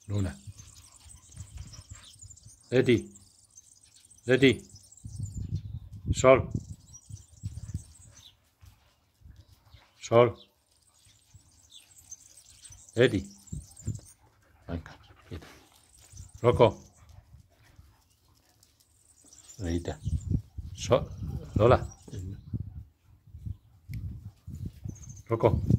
Luna. Leti. Leti. Sol. Sol. Leti. Venga, quieta. Loco. Leita. Sol. Lola. Loco.